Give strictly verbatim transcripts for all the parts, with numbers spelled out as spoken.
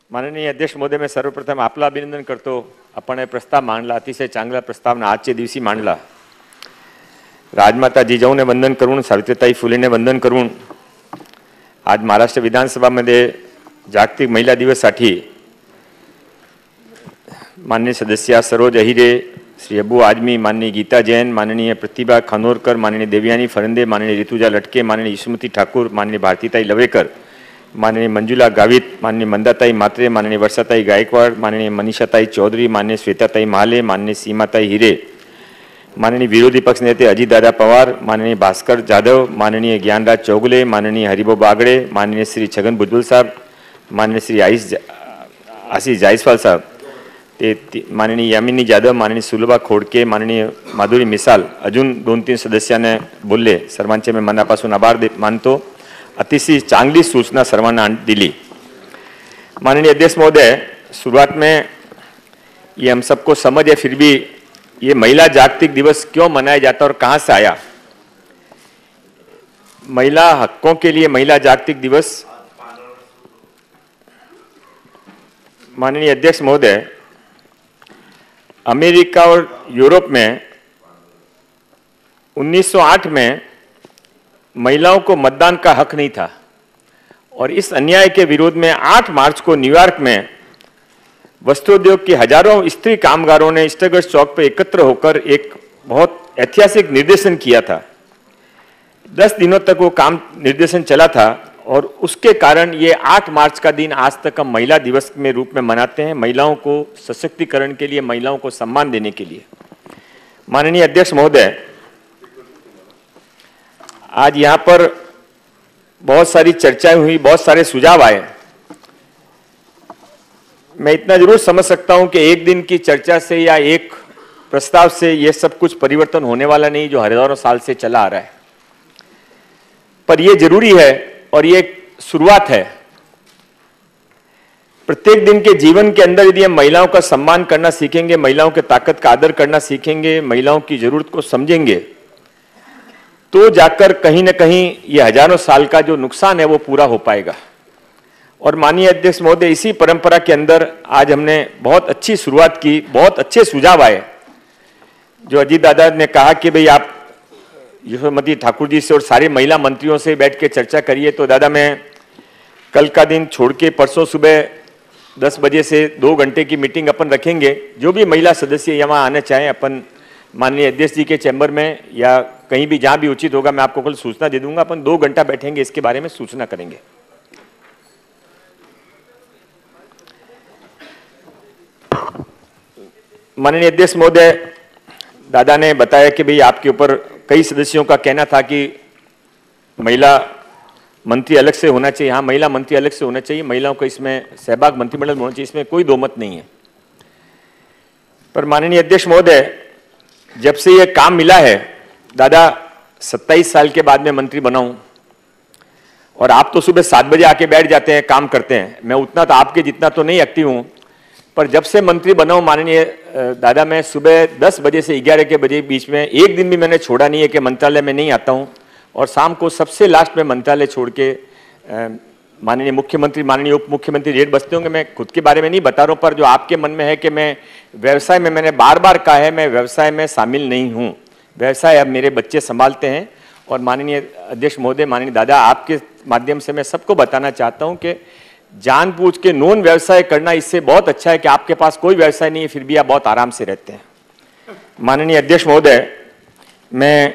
माननीय अध्यक्ष महोदय, मी सर्वप्रथम आपलं अभिनंदन करतो. आपण हे प्रस्ताव मांडला, अतिशय चांगला प्रस्ताव ना आजच्या दिवशी मांडला. राजमाता जिजाऊने वंदन करून, सावित्रीताई फुलेने वंदन करून आज महाराष्ट्र विधानसभामध्ये जागतिक महिला दिवससाठी माननीय सदस्य सरोज अहिरे, श्री अबू आजमी, माननीय गीता जैन, माननीय प्रतिभा खानोरकर, माननीय देवयानी फरंदे, माननीय ऋतुजा लटके, माननीय यशोमती ठाकुर, माननीय भारतीताई लवेकर, माननीय मंजुला गावित, माननीय मंदाताई मात्रे, माननीय वर्षाताई गायकवाड, माननीय मनीषाताई चौधरी, माननीय श्वेताताई महाले, माननीय सीमाताई हिरे, माननीय विरोधी पक्ष नेते अजितदादा पवार, माननीय भास्कर जाधव, माननीय ज्ञानराज चौगुले, माननीय हरिभाऊ बागड़े, माननीय श्री छगन भुजबल साहब, माननीय श्री आईस आशीष जायसवाल साहब, ते माननीय यामिनी जाधव, माननीय सुलभा खोडके, माननीय माधुरी मिसाल, अजून दोन तीन सदस्याने बोलले. सर्वांचे मी मनापासून आभार मानतो. अतिशय चांगली सूचना सर्वांना दिली. माननीय अध्यक्ष महोदय, शुरुआत में ये हम सबको समझ है, फिर भी ये महिला जागतिक दिवस क्यों मनाया जाता है और कहाँ से आया? महिला हकों के लिए महिला जागतिक दिवस, माननीय अध्यक्ष महोदय, अमेरिका और यूरोप में उन्नीस सौ आठ में महिलाओं को मतदान का हक नहीं था और इस अन्याय के विरोध में आठ मार्च को न्यूयॉर्क में वस्त्रोद्योग के हजारों स्त्री कामगारों ने स्टर्गस चौक पर एकत्र होकर एक बहुत ऐतिहासिक निर्देशन किया था. दस दिनों तक वो काम निर्देशन चला था और उसके कारण ये आठ मार्च का दिन आज तक हम महिला दिवस में रूप में मनाते हैं, महिलाओं को सशक्तिकरण के लिए, महिलाओं को सम्मान देने के लिए. माननीय अध्यक्ष महोदय, आज यहाँ पर बहुत सारी चर्चाएं हुई, बहुत सारे सुझाव आए. मैं इतना जरूर समझ सकता हूं कि एक दिन की चर्चा से या एक प्रस्ताव से यह सब कुछ परिवर्तन होने वाला नहीं जो हजारों साल से चला आ रहा है, पर यह जरूरी है और ये शुरुआत है. प्रत्येक दिन के जीवन के अंदर यदि हम महिलाओं का सम्मान करना सीखेंगे, महिलाओं के ताकत का आदर करना सीखेंगे, महिलाओं की जरूरत को समझेंगे, तो जाकर कहीं ना कहीं ये हजारों साल का जो नुकसान है वो पूरा हो पाएगा. और माननीय अध्यक्ष महोदय, इसी परंपरा के अंदर आज हमने बहुत अच्छी शुरुआत की, बहुत अच्छे सुझाव आए. जो अजीत दादा ने कहा कि भाई आप यशोमती ठाकुर जी से और सारे महिला मंत्रियों से बैठ के चर्चा करिए, तो दादा मैं कल का दिन छोड़ के परसों सुबह दस बजे से दो घंटे की मीटिंग अपन रखेंगे. जो भी महिला सदस्य यहाँ आना चाहें, अपन माननीय अध्यक्ष जी के चैम्बर में या कहीं भी जहां भी उचित होगा मैं आपको कल सूचना दे दूंगा. अपन दो घंटा बैठेंगे, इसके बारे में सूचना करेंगे. माननीय अध्यक्ष महोदय, दादा ने बताया कि भाई आपके ऊपर कई सदस्यों का कहना था कि महिला मंत्री अलग से होना चाहिए. हाँ, महिला मंत्री अलग से होना चाहिए, महिलाओं को इसमें सहभाग मंत्रिमंडल में होना चाहिए, इसमें कोई दो मत नहीं है. पर माननीय अध्यक्ष महोदय, जब से ये काम मिला है, दादा सत्ताईस साल के बाद में मंत्री बना हूं और आप तो सुबह सात बजे आके बैठ जाते हैं, काम करते हैं. मैं उतना तो आपके जितना तो नहीं एक्टिव हूं, पर जब से मंत्री बना हूं माननीय दादा, मैं सुबह दस बजे से ग्यारह के बजे बीच में एक दिन भी मैंने छोड़ा नहीं है कि मंत्रालय में नहीं आता हूं. और शाम को सबसे लास्ट में मंत्रालय छोड़ के माननीय मुख्यमंत्री, माननीय उप मुख्यमंत्री रेड बसते होंगे. मैं खुद के बारे में नहीं बता रहा हूं, पर जो आपके मन में है कि मैं व्यवसाय में, मैंने बार बार कहा है, मैं व्यवसाय में शामिल नहीं हूं. व्यवसाय अब मेरे बच्चे संभालते हैं. और माननीय अध्यक्ष महोदय, माननीय दादा, आपके माध्यम से मैं सबको बताना चाहता हूं कि जानबूझ के नॉन व्यवसाय करना, इससे बहुत अच्छा है कि आपके पास कोई व्यवसाय नहीं है, फिर भी आप बहुत आराम से रहते हैं. माननीय अध्यक्ष महोदय, मैं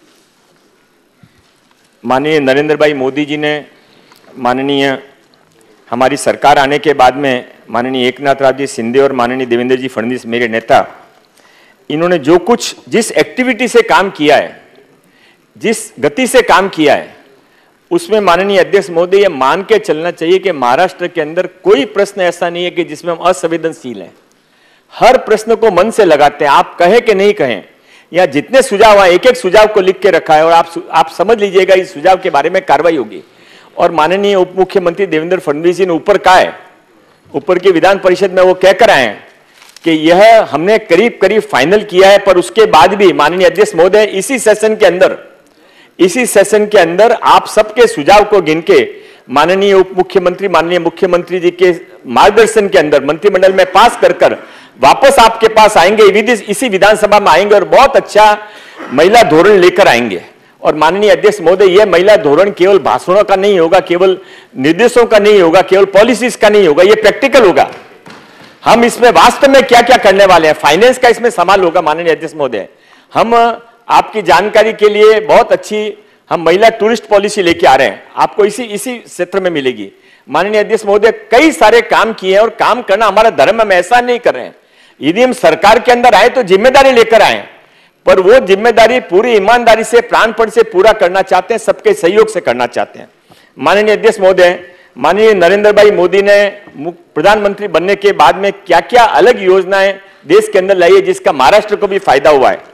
माननीय नरेंद्र भाई मोदी जी ने, माननीय हमारी सरकार आने के बाद में माननीय एकनाथ राव जी शिंदे और माननीय देवेंद्र जी फडणवीस मेरे नेता, इन्होंने जो कुछ जिस एक्टिविटी से काम किया है, जिस गति से काम किया है, उसमें माननीय अध्यक्ष महोदय ये मान के चलना चाहिए कि महाराष्ट्र के अंदर कोई प्रश्न ऐसा नहीं है कि जिसमें हम असंवेदनशील हैं. हर प्रश्न को मन से लगाते हैं, आप कहें कि नहीं कहें. या जितने सुझाव आए, एक एक सुझाव को लिख के रखा है और आप आप समझ लीजिएगा इस सुझाव के बारे में कार्रवाई होगी. और माननीय उप मुख्यमंत्री देवेंद्र फडणवीस जी ने ऊपर कहा है, ऊपर की विधान परिषद में वो कहकर आए हैं कि यह हमने करीब करीब फाइनल किया है. पर उसके बाद भी माननीय अध्यक्ष महोदय, इसी सेशन के अंदर इसी सेशन के अंदर आप सबके सुझाव को गिन के माननीय उप मुख्यमंत्री, माननीय मुख्यमंत्री जी के मार्गदर्शन के अंदर मंत्रिमंडल में पास कर कर वापस आपके पास आएंगे, इसी विधानसभा में आएंगे और बहुत अच्छा महिला धोरण लेकर आएंगे। और माननीय अध्यक्ष महोदय, यह महिला धोरण केवल भाषणों का नहीं होगा, केवल निर्देशों का नहीं होगा, केवल पॉलिसीज का नहीं होगा, यह प्रैक्टिकल होगा। हम इसमें वास्तव में क्या क्या करने वाले हैं, फाइनेंस का इसमें सवाल होगा। माननीय अध्यक्ष महोदय, हम आपकी जानकारी के लिए बहुत अच्छी हम महिला टूरिस्ट पॉलिसी लेके आ रहे हैं, आपको इसी इसी क्षेत्र में मिलेगी। माननीय अध्यक्ष महोदय, कई सारे काम किए हैं और काम करना हमारा धर्म, हम ऐसा नहीं कर रहे हैं। यदि हम सरकार के अंदर आए तो जिम्मेदारी लेकर आए, पर वो जिम्मेदारी पूरी ईमानदारी से, प्राणपण से पूरा करना चाहते हैं, सबके सहयोग से करना चाहते हैं। माननीय अध्यक्ष महोदय, माननीय नरेंद्र भाई मोदी ने प्रधानमंत्री बनने के बाद में क्या क्या अलग योजनाएं देश के अंदर लाई है, जिसका महाराष्ट्र को भी फायदा हुआ है।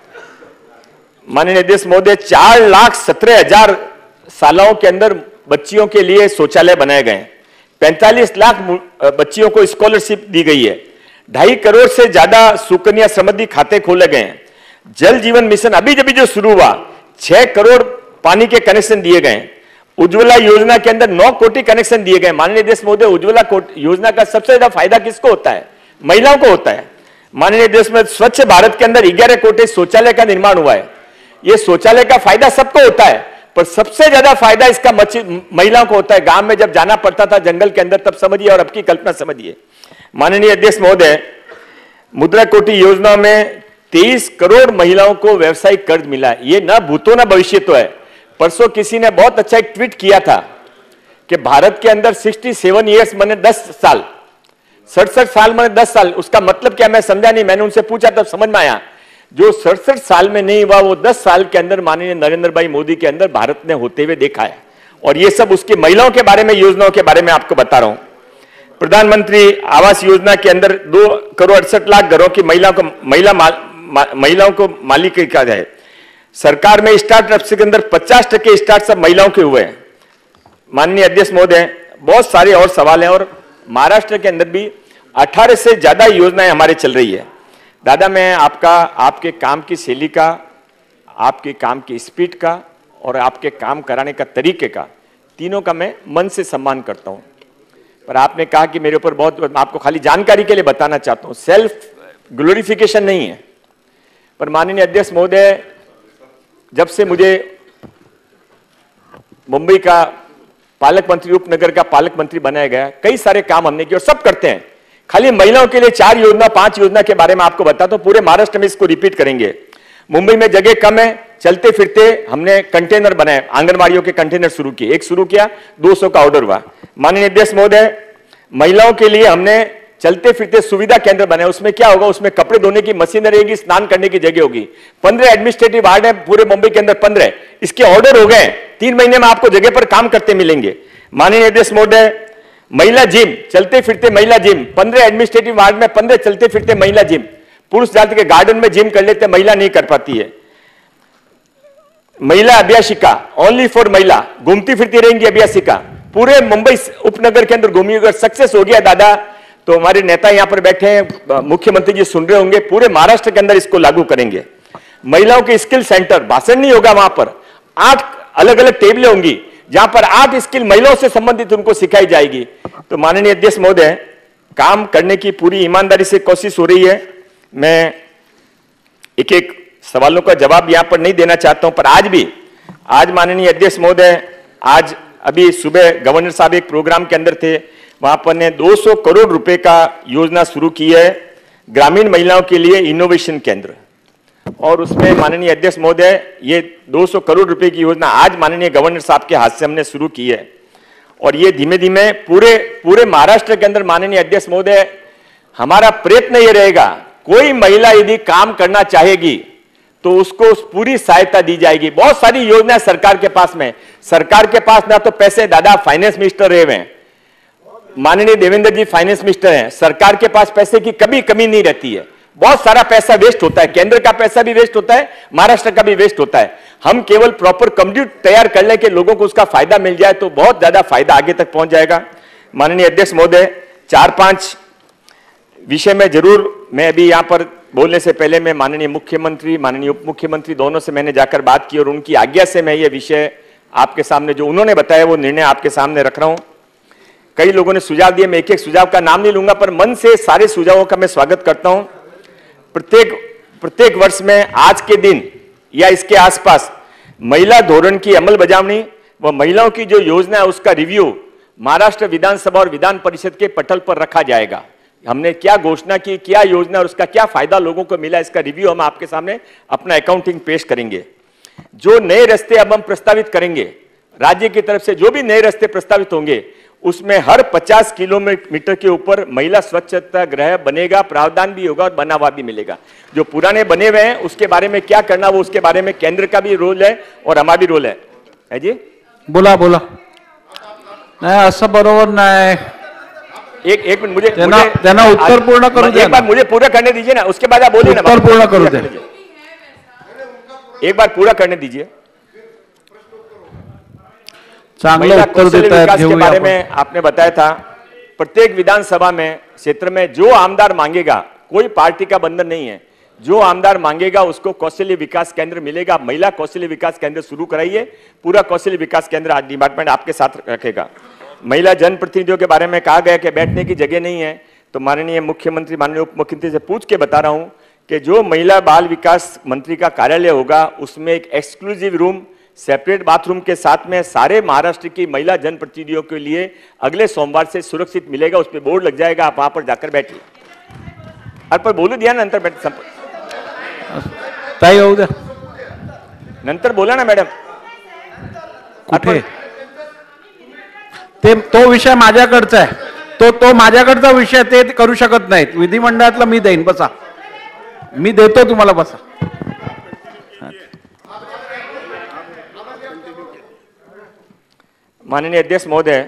माननीय अध्यक्ष महोदय, चार लाख सत्रह हजार शालाओं के अंदर बच्चियों के लिए शौचालय बनाए गए, पैंतालीस लाख बच्चियों को स्कॉलरशिप दी गई है, ढाई करोड़ से ज्यादा सुकन्या समृद्धि खाते खोले गए हैं, जल जीवन मिशन अभी जब जो शुरू हुआ छह करोड़ पानी के कनेक्शन दिए गए, उज्ज्वला योजना के अंदर नौ कोटि कनेक्शन दिए गए। माननीय अध्यक्ष महोदय, उज्ज्वला योजना का सबसे ज्यादा फायदा किसको होता है? महिलाओं को होता है। माननीय देश में स्वच्छ भारत के अंदर ग्यारह कोटि शौचालय का निर्माण हुआ है। ये शौचालय का फायदा सबको होता है, पर सबसे ज्यादा फायदा इसका महिलाओं को होता है। गांव में जब जाना पड़ता था जंगल के अंदर, तब समझिए, और अब की कल्पना समझिए। माननीय अध्यक्ष महोदय, मुद्रा कोटि योजना में तेईस करोड़ महिलाओं को व्यवसायिक कर्ज मिला है। ये ना भूतो ना भविष्य तो है। परसों किसी ने बहुत अच्छा एक ट्वीट किया था कि भारत के अंदर सड़सठ इयर्स मैंने दस साल सड़सठ साल मैंने दस साल, उसका मतलब क्या मैं समझा नहीं। मैंने उनसे पूछा तब समझ में आया, जो सड़सठ साल में नहीं हुआ वो दस साल के अंदर माननीय नरेंद्र भाई मोदी के अंदर भारत ने होते हुए देखा है। और ये सब उसकी महिलाओं के बारे में, योजनाओं के बारे में आपको बता रहा हूं। प्रधानमंत्री आवास योजना के अंदर दो करोड़ अड़सठ लाख घरों की महिलाओं को महिला मा, मा, महिलाओं को मालिक किया जाए। सरकार में स्टार्टअप्स के अंदर पचास टके स्टार्टअप महिलाओं के हुए हैं। माननीय अध्यक्ष महोदय, बहुत सारे और सवाल हैं, और महाराष्ट्र के अंदर भी अठारह से ज्यादा योजनाएं हमारे चल रही है। दादा, मैं आपका, आपके काम की शैली का, आपके काम की स्पीड का और आपके काम कराने का तरीके का, तीनों का मैं मन से सम्मान करता हूं। पर आपने कहा कि मेरे ऊपर बहुत, आपको खाली जानकारी के लिए बताना चाहता हूं, सेल्फ ग्लोरिफिकेशन नहीं है। पर माननीय अध्यक्ष महोदय, जब से मुझे मुंबई का पालक मंत्री, उपनगर का पालक मंत्री बनाया गया, कई सारे काम हमने किए और सब करते हैं। खाली महिलाओं के लिए चार योजना, पांच योजना के बारे में आपको बताता हूं, पूरे महाराष्ट्र में इसको रिपीट करेंगे। मुंबई में जगह कम है, चलते फिरते हमने कंटेनर बनाए, आंगनबाड़ियों के कंटेनर शुरू किए। एक शुरू किया, दो सौ का ऑर्डर हुआ। माननीय अध्यक्ष महोदय, महिलाओं के लिए हमने चलते फिरते सुविधा केंद्र बनाए। उसमें क्या होगा, उसमें कपड़े धोने की मशीन रहेगी, स्नान करने की जगह होगी। पंद्रह एडमिनिस्ट्रेटिव वार्ड है पूरे मुंबई के अंदर, पंद्रह इसके ऑर्डर हो गए। तीन महीने में आपको जगह पर काम करते मिलेंगे। माननीय अध्यक्ष महोदय, महिला जिम, चलते फिरते महिला जिम, पंद्रह एडमिनिस्ट्रेटिव वार्ड में पंद्रह चलते फिरते महिला जिम। पुरुष जाति के गार्डन में जिम कर लेते, महिला नहीं कर पाती है। महिला अभ्यासिका, ओनली फॉर महिला, घूमती फिरती रहेंगी अभ्यासिका, पूरे मुंबई उपनगर के अंदर घूमी। अगर सक्सेस हो गया दादा, तो हमारे नेता यहां पर बैठे हैं, मुख्यमंत्री जी सुन रहे होंगे, पूरे महाराष्ट्र के अंदर इसको लागू करेंगे। महिलाओं के स्किल सेंटर, भाषण नहीं होगा वहां पर, आठ अलग अलग टेबलें होंगी जहां पर आठ स्किल महिलाओं से संबंधित उनको सिखाई जाएगी। तो माननीय अध्यक्ष महोदय, काम करने की पूरी ईमानदारी से कोशिश हो रही है। मैं एक एक सवालों का जवाब यहां पर नहीं देना चाहता हूं, पर आज भी, आज माननीय अध्यक्ष महोदय, आज अभी सुबह गवर्नर साहब एक प्रोग्राम के अंदर थे, वहां पर ने दो सौ करोड़ रुपए का योजना शुरू की है ग्रामीण महिलाओं के लिए, इनोवेशन केंद्र। और उसमें माननीय अध्यक्ष महोदय, ये दो सौ करोड़ रुपए की योजना आज माननीय गवर्नर साहब के हाथ से हमने शुरू की है। और ये धीमे धीमे पूरे पूरे महाराष्ट्र के अंदर, माननीय अध्यक्ष महोदय, हमारा प्रयत्न ये रहेगा, कोई महिला यदि काम करना चाहेगी तो उसको पूरी सहायता दी जाएगी। बहुत सारी योजनाएं सरकार के पास में, सरकार के पास ना तो पैसे, दादा फाइनेंस मिनिस्टर रहे हुए हैं, माननीय देवेंद्र जी फाइनेंस मिनिस्टर हैं, सरकार के पास पैसे की कभी कमी नहीं रहती है। बहुत सारा पैसा वेस्ट होता है, केंद्र का पैसा भी वेस्ट होता है, महाराष्ट्र का भी वेस्ट होता है। हम केवल प्रॉपर कम्प्यूट तैयार कर ले कि लोगों को उसका फायदा मिल जाए तो बहुत ज्यादा फायदा आगे तक पहुंच जाएगा। माननीय अध्यक्ष महोदय, चार पांच विषय में जरूर, मैं अभी यहां पर बोलने से पहले मैं माननीय मुख्यमंत्री, माननीय उप मुख्यमंत्री दोनों से मैंने जाकर बात की और उनकी आज्ञा से मैं ये विषय आपके सामने जो उन्होंने बताया वो निर्णय आपके सामने रख रहा हूं। कई लोगों ने सुझाव दिए, मैं एक एक सुझाव का नाम नहीं लूंगा, पर मन से सारे सुझावों का मैं स्वागत करता हूं। प्रत्येक प्रत्येक वर्ष में आज के दिन या इसके आसपास महिला धोरण की अमल बजावनी व महिलाओं की जो योजना है उसका रिव्यू महाराष्ट्र विधानसभा और विधान परिषद के पटल पर रखा जाएगा। हमने क्या घोषणा की, क्या योजना और उसका क्या फायदा लोगों को मिला, इसका रिव्यू हम आपके सामने अपना अकाउंटिंग पेश करेंगे। जो नए रास्ते अब हम प्रस्तावित करेंगे, राज्य की तरफ से जो भी नए रास्ते प्रस्तावित होंगे उसमें हर पचास किलोमीटर के ऊपर महिला स्वच्छता गृह बनेगा, प्रावधान भी होगा और बना हुआ भी मिलेगा। जो पुराने बने हुए हैं उसके बारे में क्या करना, वो उसके बारे में केंद्र का भी रोल है और हमारा भी रोल है। है जी, बोला बोला नाही असं बरोबर नाही। एक एक मिनट मुझे त्यांना त्यांना उत्तर पूर्ण करू द्या। एक बार मुझे पूरा करने दीजिए ना, उसके बाद आप बोलिए ना। उत्तर पूर्ण करू द्या, एक बार पूरा करने दीजिए। चांगलं उत्तर देता है। के बारे में आपने बताया था, प्रत्येक विधानसभा में क्षेत्र में जो आमदार मांगेगा, कोई पार्टी का बंधन नहीं है, जो आमदार मांगेगा उसको कौशल्य विकास केंद्र मिलेगा। महिला कौशल्य विकास केंद्र शुरू कराइए, पूरा कौशल्य विकास केंद्र आज डिपार्टमेंट आपके साथ रखेगा। महिला जनप्रतिनिधियों के बारे में कहा गया कि बैठने की जगह नहीं है, तो माननीय मुख्यमंत्री माननीय उप मुख्यमंत्री से पूछ के बता रहा हूं कि जो महिला बाल विकास मंत्री का कार्यालय होगा उसमें एक एक्सक्लूसिव रूम, सेपरेट बाथरूम के साथ में सारे महाराष्ट्र की महिला जनप्रतिनिधियों के लिए अगले सोमवार से सुरक्षित मिलेगा। उस पर बोर्ड लग जाएगा, आप वहां पर जाकर बैठिए। और पर बोलू दिया नंतर बैठ ताई होऊ द्या, नंतर बोला ना मॅडम। कुठे ते तो विषय माझ्याकडचा आहे, तो तो माझ्याकडचा विषय, ते करू शकत नाहीत। विधिमंडळातला मी देईन, बसा, मी देतो तुम्हाला, बसा। माननीय अध्यक्ष महोदय,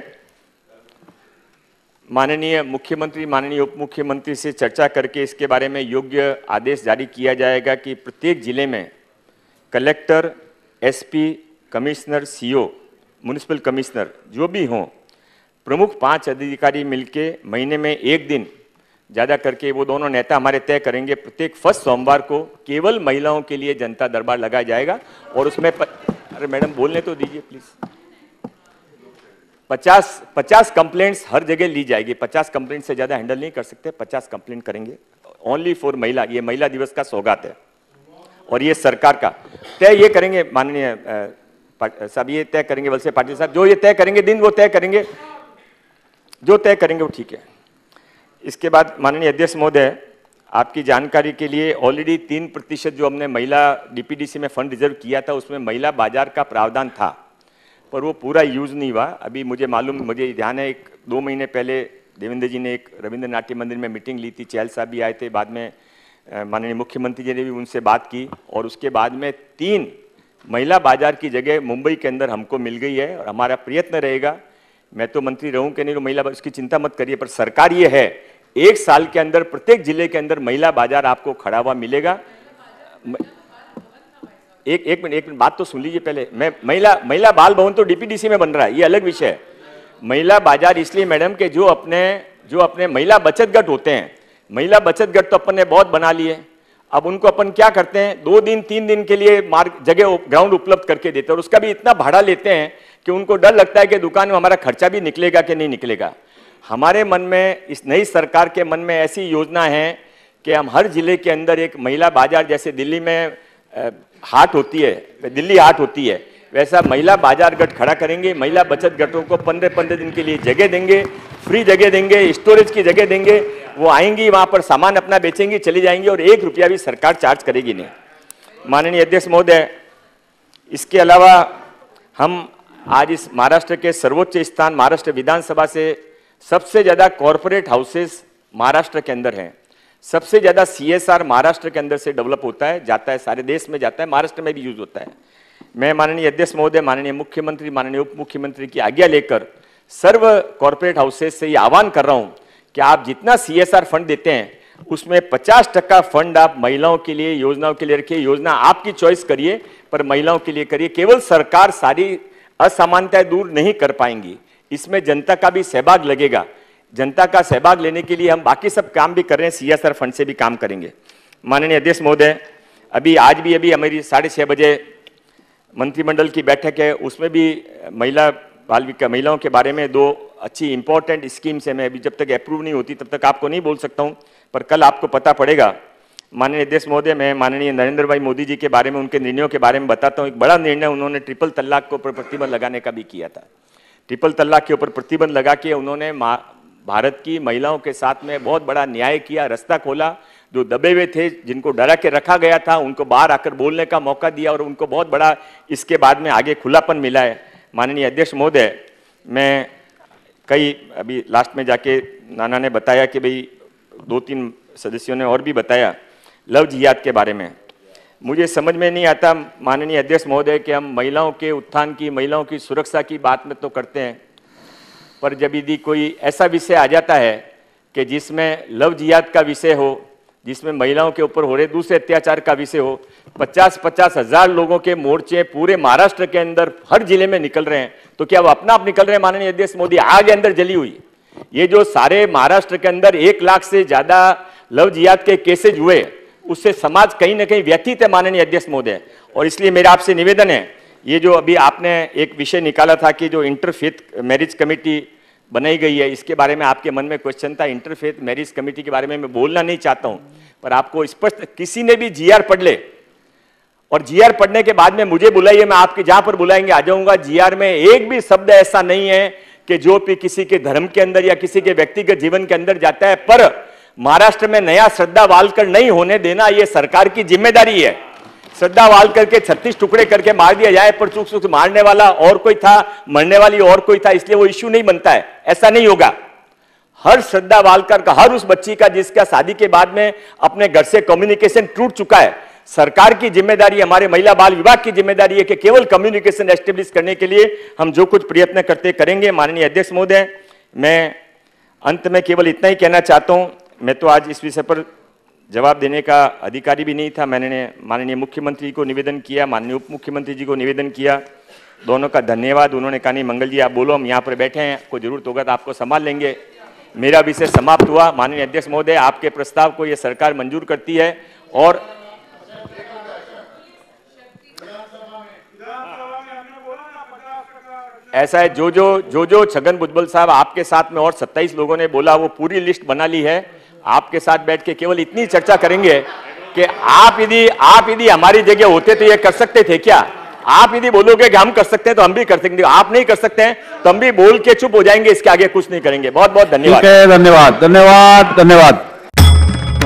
माननीय मुख्यमंत्री माननीय उप मुख्यमंत्री से चर्चा करके इसके बारे में योग्य आदेश जारी किया जाएगा कि प्रत्येक जिले में collector, SP, commissioner, CO, municipal commissioner जो भी हों, प्रमुख पांच अधिकारी मिलके महीने में एक दिन ज़्यादा करके, वो दोनों नेता हमारे तय करेंगे, प्रत्येक फर्स्ट सोमवार को केवल महिलाओं के लिए जनता दरबार लगाया जाएगा। और उसमें प... अरे मैडम बोलने तो दीजिए प्लीज़। पचास पचास कंप्लेंट्स हर जगह ली जाएगी। पचास कंप्लेंट से ज़्यादा हैंडल नहीं कर सकते, पचास कंप्लेंट करेंगे ओनली फॉर महिला। ये महिला दिवस का सौगात है और ये सरकार का तय ये करेंगे माननीय साहब, ये तय करेंगे वलसे पाटिल साहब, जो ये तय करेंगे दिन वो तय करेंगे, जो तय करेंगे वो ठीक है। इसके बाद माननीय अध्यक्ष महोदय, आपकी जानकारी के लिए ऑलरेडी तीन प्रतिशत जो हमने महिला डीपीडीसी में फंड रिजर्व किया था उसमें महिला बाजार का प्रावधान था, पर वो पूरा यूज नहीं हुआ। अभी मुझे मालूम, मुझे ध्यान है, एक दो महीने पहले देवेंद्र जी ने एक रविंद्र नाट्य मंदिर में मीटिंग ली थी, चहल साहब भी आए थे, बाद में माननीय मुख्यमंत्री जी ने भी उनसे बात की और उसके बाद में तीन महिला बाजार की जगह मुंबई के अंदर हमको मिल गई है। और हमारा प्रयत्न रहेगा, मैं तो मंत्री रहूं कि नहीं महिला, उसकी चिंता मत करिए, पर सरकार ये है एक साल के अंदर प्रत्येक जिले के अंदर महिला बाजार आपको खड़ा हुआ मिलेगा। एक एक मिनट एक मिनट बात तो सुन लीजिए पहले। मैं महिला महिला बाल भवन तो डीपीडीसी में बन रहा है, ये अलग विषय है। महिला बाजार इसलिए मैडम के जो अपने जो अपने महिला बचत गट होते हैं, महिला बचत गट तो अपन ने बहुत बना लिए, अब उनको अपन क्या करते हैं, दो दिन तीन दिन के लिए मार्ग जगह ग्राउंड उपलब्ध करके देते हैं और उसका भी इतना भाड़ा लेते हैं कि उनको डर लगता है कि दुकान में हमारा खर्चा भी निकलेगा कि नहीं निकलेगा। हमारे मन में, इस नई सरकार के मन में ऐसी योजना है कि हम हर जिले के अंदर एक महिला बाजार, जैसे दिल्ली में हाट होती है, दिल्ली हाट होती है, वैसा महिला बाजार गट खड़ा करेंगे। महिला बचत गटों को पंद्रह पंद्रह दिन के लिए जगह देंगे, फ्री जगह देंगे, स्टोरेज की जगह देंगे, वो आएंगी वहां पर सामान अपना बेचेंगी, चली जाएंगी और एक रुपया भी सरकार चार्ज करेगी नहीं। माननीय अध्यक्ष महोदय, इसके अलावा हम आज इस महाराष्ट्र के सर्वोच्च स्थान महाराष्ट्र विधानसभा से सबसे ज्यादा कॉरपोरेट हाउसेस महाराष्ट्र के अंदर हैं, सबसे ज्यादा सीएसआर महाराष्ट्र के अंदर से डेवलप होता है, जाता है, सारे देश में जाता है, महाराष्ट्र में भी यूज होता है। मैं माननीय अध्यक्ष महोदय, माननीय मुख्यमंत्री, माननीय उप मुख्यमंत्री की आज्ञा लेकर सर्व कॉरपोरेट हाउसेस से ये आह्वान कर रहा हूं कि आप जितना सीएसआर फंड देते हैं उसमें पचास टक्का फंड आप महिलाओं के लिए, योजनाओं के लिए रखिए। योजना आपकी चॉइस करिए, पर महिलाओं के लिए करिए। केवल सरकार सारी असमानताएं दूर नहीं कर पाएंगी, इसमें जनता का भी सहभाग लगेगा। जनता का सहभाग लेने के लिए हम बाकी सब काम भी कर रहे हैं, सीएसआर फंड से भी काम करेंगे। माननीय अध्यक्ष महोदय, अभी आज भी अभी हमारी साढ़े छः बजे मंत्रिमंडल की बैठक है, उसमें भी महिला बाल विकास महिलाओं के बारे में दो अच्छी इंपॉर्टेंट स्कीम्स है। मैं अभी जब तक अप्रूव नहीं होती तब तक आपको नहीं बोल सकता हूं, पर कल आपको पता पड़ेगा। माननीय अध्यक्ष महोदय, मैं माननीय नरेंद्र भाई मोदी जी के बारे में, उनके निर्णयों के बारे में बताता हूं। एक बड़ा निर्णय उन्होंने ट्रिपल तलाक के ऊपर प्रतिबंध लगाने का भी किया था। ट्रिपल तलाक के ऊपर प्रतिबंध लगा के उन्होंने भारत की महिलाओं के साथ में बहुत बड़ा न्याय किया, रास्ता खोला। जो दबे हुए थे, जिनको डरा के रखा गया था, उनको बाहर आकर बोलने का मौका दिया और उनको बहुत बड़ा इसके बाद में आगे खुलापन मिला है। माननीय अध्यक्ष महोदय, मैं कई अभी लास्ट में जाके नाना ने बताया कि भाई दो तीन सदस्यों ने और भी बताया लव जिहाद के बारे में। मुझे समझ में नहीं आता माननीय अध्यक्ष महोदय कि हम महिलाओं के उत्थान की, महिलाओं की सुरक्षा की बात में तो करते हैं, पर जब यदि कोई ऐसा विषय आ जाता है कि जिसमें लव जिहाद का विषय हो, जिसमें महिलाओं के ऊपर हो रहे दूसरे अत्याचार का विषय हो, पचास पचास हजार लोगों के मोर्चे पूरे महाराष्ट्र के अंदर हर जिले में निकल रहे हैं, तो क्या वो अपना आप निकल रहे हैं? माननीय अध्यक्ष मोदी, आग अंदर जली हुई। ये जो सारे महाराष्ट्र के अंदर एक लाख से ज्यादा लव जिहाद के केसेज हुए, उससे समाज कहीं ना कहीं व्यथित है माननीय अध्यक्ष महोदय। और इसलिए मेरा आपसे निवेदन है, ये जो अभी आपने एक विषय निकाला था कि जो इंटरफेथ मैरिज कमेटी बनाई गई है, इसके बारे में आपके मन में क्वेश्चन था। इंटरफेथ मैरिज कमेटी के बारे में मैं बोलना नहीं चाहता हूं, पर आपको स्पष्ट, किसी ने भी जीआर पढ़ ले और जीआर पढ़ने के बाद में मुझे बुलाइए, मैं आपके जहां पर बुलाएंगे आ जाऊंगा। जीआर में एक भी शब्द ऐसा नहीं है कि जो भी किसी के धर्म के अंदर या किसी के व्यक्तिगत जीवन के अंदर जाता है। पर महाराष्ट्र में नया श्रद्धा वालकर नहीं होने देना, यह सरकार की जिम्मेदारी है। श्रद्धा वालकर के छत्तीस टुकड़े करके मार दिया जाए, पर चूक चूक मारने वाला और कोई था, मरने वाली और कोई था, इसलिए वो इश्यू नहीं बनता है। ऐसा नहीं होगा। हर श्रद्धा वालकर का, हर उस बच्ची का जिसका शादी के बाद में अपने घर से कम्युनिकेशन टूट चुका है, सरकार की जिम्मेदारी, हमारे महिला बाल विभाग की जिम्मेदारी है कि केवल कम्युनिकेशन एस्टेब्लिश करने के लिए हम जो कुछ प्रयत्न करते करेंगे। माननीय अध्यक्ष महोदय, मैं अंत में केवल इतना ही कहना चाहता हूं, मैं तो आज इस विषय पर जवाब देने का अधिकारी भी नहीं था। मैंने माननीय मुख्यमंत्री को निवेदन किया, माननीय उप मुख्यमंत्री जी को निवेदन किया, दोनों का धन्यवाद। उन्होंने कहा नहीं मंगल जी आप बोलो, हम यहाँ पर बैठे हैं, कोई जरूरत होगा तो आपको संभाल लेंगे। मेरा विषय समाप्त हुआ। माननीय अध्यक्ष महोदय, आपके प्रस्ताव को यह सरकार मंजूर करती है और ऐसा है, जो जो जो जो छगन भुजबल साहब आपके साथ में और सत्ताईस लोगों ने बोला, वो पूरी लिस्ट बना ली है। आपके साथ बैठ के केवल इतनी चर्चा करेंगे कि आप यदि आप यदि हमारी जगह होते तो ये कर सकते थे क्या? आप यदि बोलोगे कि हम कर सकते हैं तो हम भी कर सकते हैं, आप नहीं कर सकते हैं तो हम भी बोल के चुप हो जाएंगे, इसके आगे कुछ नहीं करेंगे। बहुत बहुत धन्यवाद। ठीक है, धन्यवाद धन्यवाद धन्यवाद।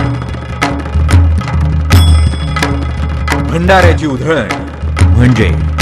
भंडाऱ्याची उधळण म्हणजे